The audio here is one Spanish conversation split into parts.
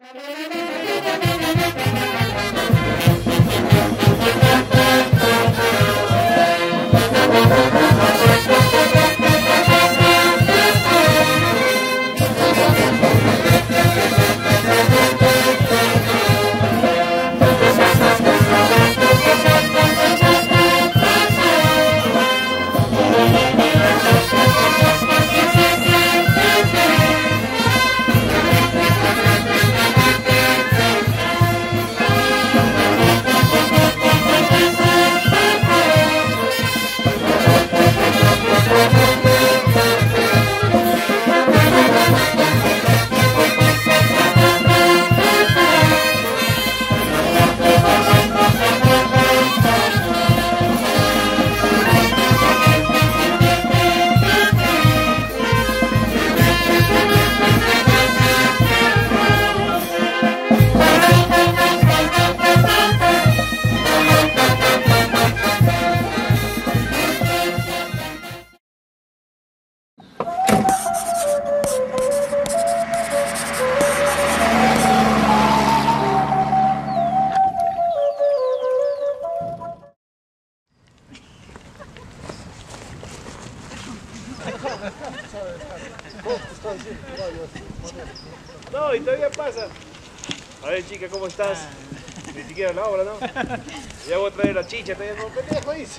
No, y todavía pasa. A ver, chica, ¿cómo estás? Ni siquiera la hora, ¿no? Ya voy a traer la chicha, todavía no pendejo, dice.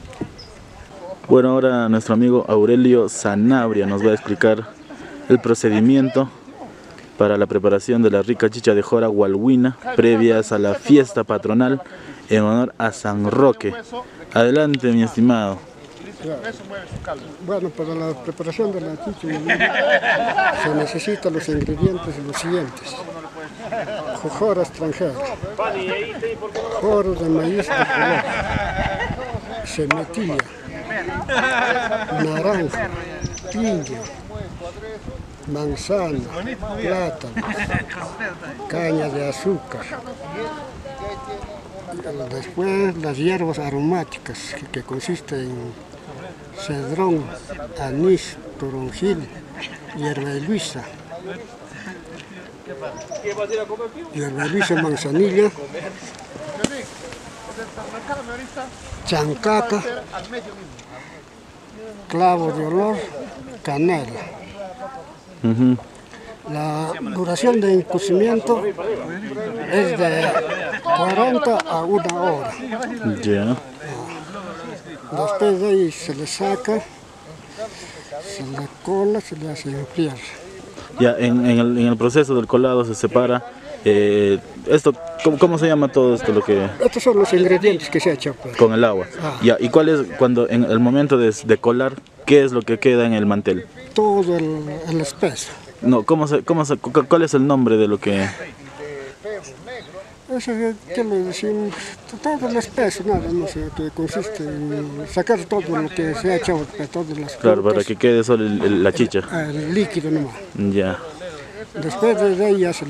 Bueno, ahora nuestro amigo Aurelio Sanabria nos va a explicar el procedimiento para la preparación de la rica chicha de jora hualhuina previas a la fiesta patronal en honor a San Roque. Adelante, mi estimado. Bueno, para la preparación de la chicha se necesitan los ingredientes los siguientes: jora extranjera, jora de maíz de color, semetilla, naranja, piña, manzana, plátano, caña de azúcar. Después las hierbas aromáticas que consisten en cedrón, anís, toronjil, hierba de luisa, manzanilla, chancaca, clavo de olor, canela. La duración de cocimiento es de 40 a 1 hora. Ya. Después de ahí se le saca, se le cola, se le hace enfriar. Ya, en el proceso del colado se separa. Esto, ¿cómo se llama todo esto? Estos son los ingredientes que se ha hecho. Pues. Con el agua. Ya, ¿y cuál es, cuando en el momento de colar, qué es lo que queda en el mantel? Todo el espeso. No, ¿cuál es el nombre de lo que...? Eso que le decimos, todo el espeso, nada más, que consiste en sacar todo lo que se ha hecho, todas las frutas. Claro, para que quede solo la chicha. El líquido nomás. Ya. Después de ahí ya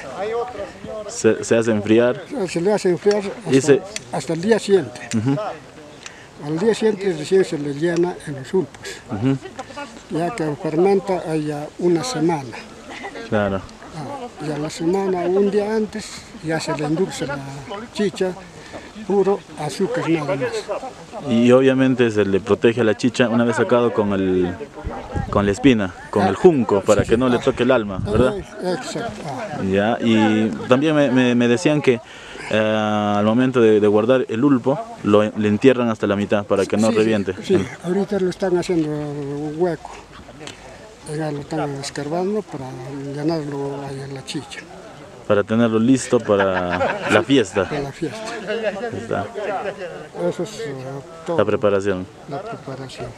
se hace enfriar. Se le hace enfriar hasta el día siguiente. Al día siguiente recién se le llena en los sulpos, ya que fermenta haya una semana. Claro. Y a la semana, un día antes, ya se le endulza la chicha, puro azúcar nada más. Y obviamente se le protege a la chicha una vez sacado con la espina, con el junco, para que no le toque el alma, ¿verdad? Exacto. Ya, y también me decían que al momento de guardar el ulpo, le entierran hasta la mitad para que no reviente. Sí, ahorita lo están haciendo un hueco. Ya lo están escarbando para llenarlo ahí en la chicha. Para tenerlo listo para la fiesta. Para la fiesta. Está. Eso es todo. La preparación. La preparación.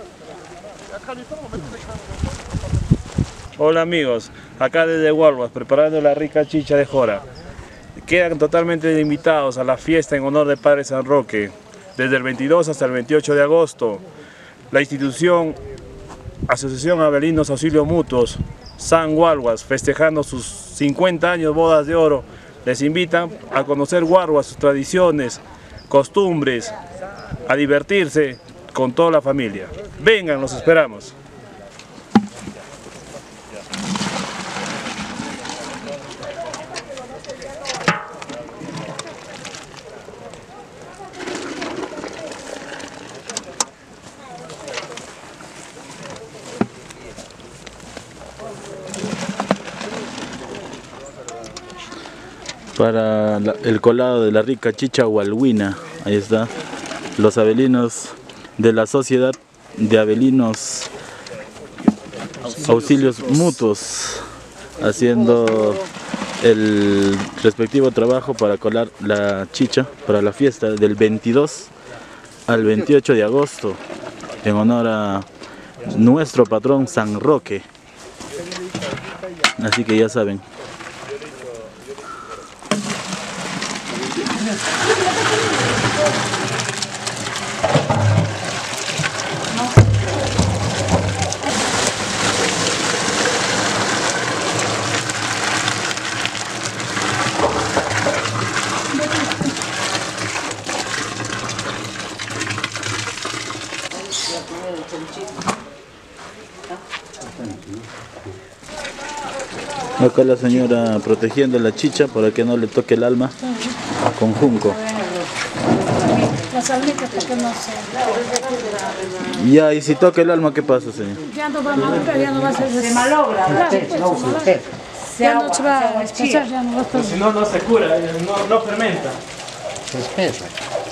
Hola amigos, acá desde Hualhuas, preparando la rica chicha de jora. Quedan totalmente invitados a la fiesta en honor de Padre San Roque, desde el 22 hasta el 28 de agosto. La institución Asociación Abelinos Auxilio Mutuos, San Hualhuas, festejando sus 50 años bodas de oro, les invitan a conocer Hualhuas, sus tradiciones, costumbres, a divertirse con toda la familia. Vengan, los esperamos. para el colado de la rica chicha Hualhuina. Ahí está, los abelinos de la Sociedad de Abelinos Auxilios Mutuos, haciendo el respectivo trabajo para colar la chicha para la fiesta del 22 al 28 de agosto, en honor a nuestro patrón San Roque. Así que ya saben. Acá la señora protegiendo la chicha para que no le toque el alma con junco. Las almitas porque no sé. Ya, y si toca el alma, ¿qué pasa, señor? Ya no va a malograr, ya no va a ser... Se malogra. Claro, pues, se malogra. Ya no se va a espesar, ya no va a estar... Si no, no se cura, no fermenta. Se espesa.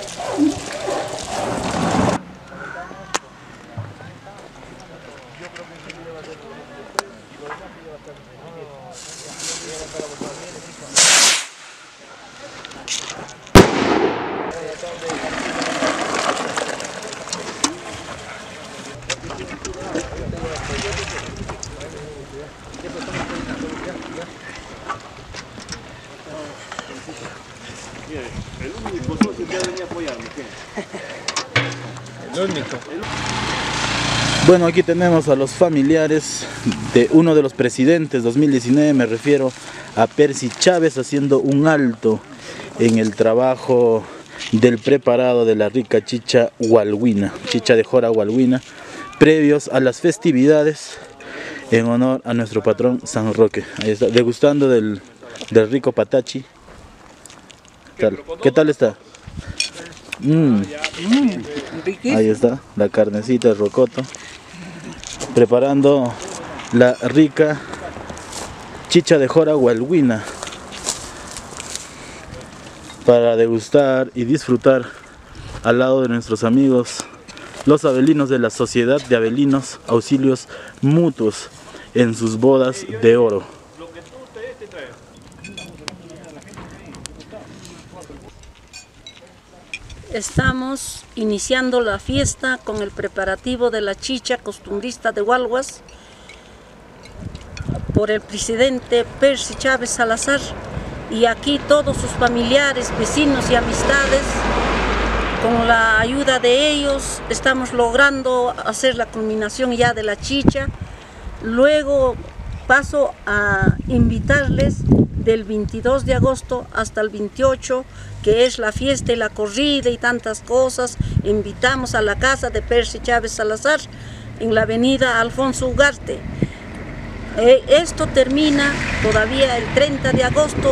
Bueno, aquí tenemos a los familiares de uno de los presidentes 2019, me refiero a Percy Chávez, haciendo un alto en el trabajo del preparado de la rica chicha Hualhuina, chicha de jora Hualhuina, previos a las festividades en honor a nuestro patrón San Roque. Ahí está, degustando del rico patachi. ¿Qué tal está? Ahí está, la carnecita de rocoto. Preparando la rica chicha de jora Hualhuina para degustar y disfrutar al lado de nuestros amigos los abelinos de la Sociedad de Abelinos Auxilios Mutuos en sus bodas de oro. Estamos iniciando la fiesta con el preparativo de la chicha costumbrista de Hualhuas por el presidente Percy Chávez Salazar, y aquí todos sus familiares, vecinos y amistades, con la ayuda de ellos estamos logrando hacer la culminación ya de la chicha. Luego paso a invitarles del 22 de agosto hasta el 28, que es la fiesta y la corrida y tantas cosas. Invitamos a la casa de Percy Chávez Salazar en la avenida Alfonso Ugarte. Esto termina todavía el 30 de agosto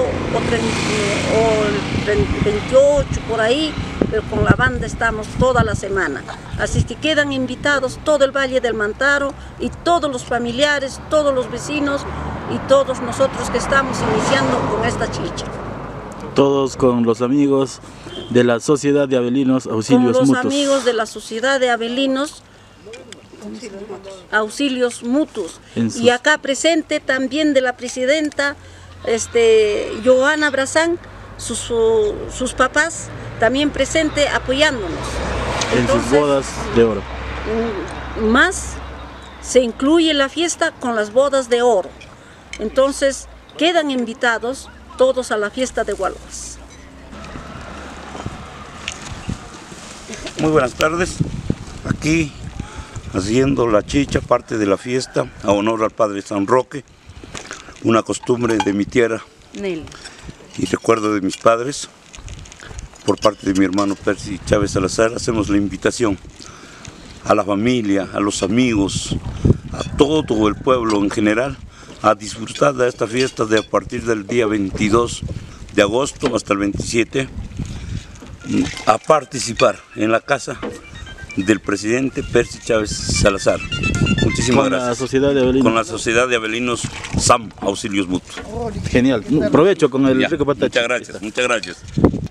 o el 28 por ahí, pero con la banda estamos toda la semana. Así que quedan invitados todo el Valle del Mantaro y todos los familiares, todos los vecinos y todos nosotros que estamos iniciando con esta chicha. Todos con los amigos de la Sociedad de Abelinos Auxilios Mutuos. Con los amigos de la Sociedad de Abelinos Auxilios Mutuos. Y acá presente también de la presidenta Joana Brazán, sus papás también presente apoyándonos. En sus bodas de oro. Más se incluye la fiesta con las bodas de oro. Entonces quedan invitados todos a la fiesta de Hualhuas. Muy buenas tardes, aquí haciendo la chicha, parte de la fiesta, a honor al Padre San Roque, una costumbre de mi tierra y recuerdo de mis padres. Por parte de mi hermano Percy Chávez Salazar hacemos la invitación a la familia, a los amigos, a todo el pueblo en general, a disfrutar de esta fiesta de a partir del día 22 de agosto hasta el 27, a participar en la casa del presidente Percy Chávez Salazar. Muchísimas gracias. Con la sociedad de Abelinos. Con la sociedad de Abelinos SAM, Auxilios Mutuos. Genial. Provecho con el rico patache. Muchas gracias, muchas gracias.